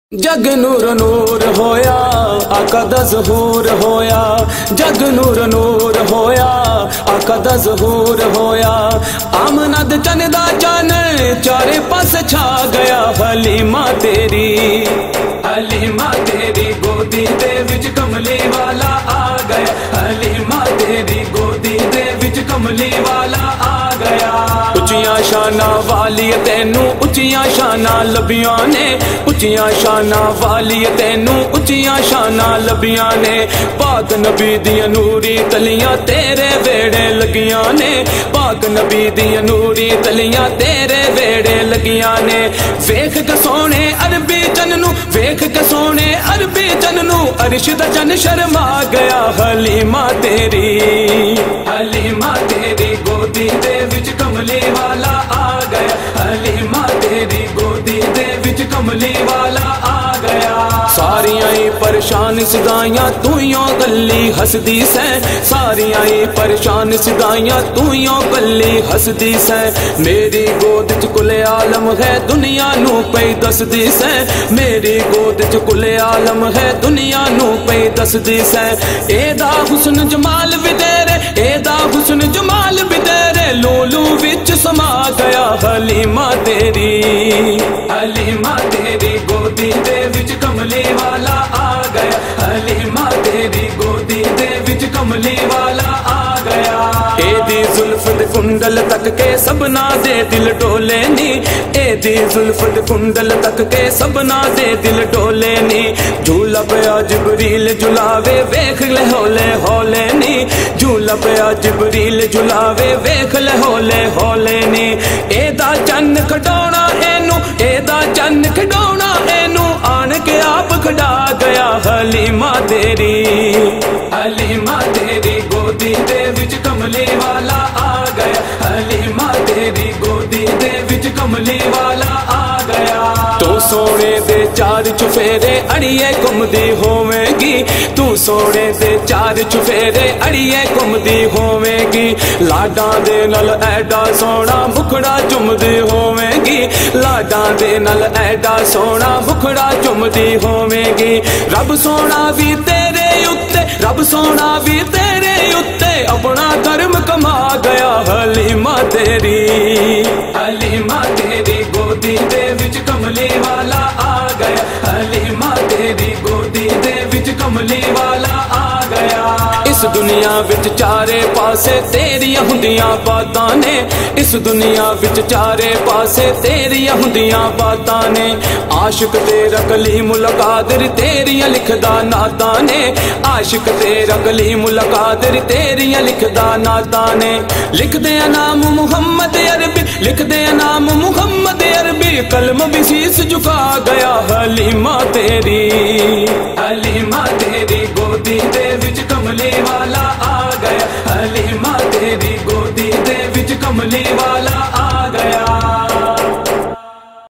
जग नूर नूर होया आका दा ज़हूर होया। जग नूर नूर होया आका दा ज़हूर होया। आमना दे चन दा चन चारे पास छा गया। हलीमा तेरी गोदी दे विच कमली वाला आ गया। हलीमा तेरी गोदी दे विच कमली वाला आ गया। उच्चियां शाना वाली तेनू उच्चियां शाना लबियां ने। उच्चियां शाना वाली तेनू उच्चियां शाना लबियां ने। पाक नबी दियां नूरी तलियां तेरे वेड़े लगियां ने। पाक नबी दियां नूरी तलियां तेरे वेड़े लगियां ने। वेख के सोने अरबी चन्नू वेख के सोने अरबी चन्नू अरिश दा चन शर्मा गया। हलीमा तेरी गोदी दे विच कमली वाला आ गया। हलीमा तेरी गोदी दे विच कमली वाला आ गया। सारियां ही परेशान सिदाइयां तू यों गली हसदी सै। सारियां ही परेशान सिदाइयां तू यों गली हसदी सै। मेरी गोद च कुले आलम है दुनिया नू पई दसदी सै। मेरी गोद च कुले आलम है दुनिया नू पई दसदी सै। एदा हुस्न जमाल भी तेरे एदा हुस्न जमाल भी तेरे लोलू विच समा गया। हलीमा तेरी गोदी दे विच कमली वाला आ गया। हलीमा तेरी गोदी दे विच कमली वाला आ गया। एदी जुल्फ दे कुंडल तक के सबना दे दिल डोले नी। एदी जुल्फ दे कुंडल तक के सबना दे दिल डोले नी। झूला पिया जिबरील झुलावे वेख ले होले होले नी। झूला पिया जिबरील झुलावे वेख ले होले होले नी। एदा चन्न खडौना एनू एदा चन्न खडौना एनू आन के आप खड़ा गया। हलीमा तेरी गोदी दे विच कमली वाला आ गया। हलीमा तेरी गोदी दे विच कमली वाला आ गया। तू सोने दे चार चुफेरे अड़िए घुमदी होवेगी। तू सोने दे चार चुफेरे अड़िए घुमदी होवेगी। लाडां दे नल ऐडा सोना मुखड़ा चुमदी होवेगी। लाडां दे नल ऐडा सोना मुखड़ा चुमदी होवेगी। रब सोना भी तेरे उत्ते रब सोना भी तेरे उत्ते अपना धर्म कमा गया। हलीमा तेरी गोदी दे विच कमली वाला आ गया। हलीमा तेरी गोदी दे विच कमली वाला आ गया। इस दुनिया विच चारे पासे तेरियां हुंदियां बातां ने। इस दुनिया विच चारे पासे तेरियां हुंदियां बातां ने। आशिक तेरा कलीमुल कादिर तेरियां लिखदा नातां ने। आशिक तेरा कलीमुल कादिर तेरियां लिखदा नातां ने। लिखदे नाम मुहम्मद अरबी लिखदे नाम मुहम्मद अरबी कलम भी शीस झुका गया। हलीमा तेरी गोदी दे विच कमली वाला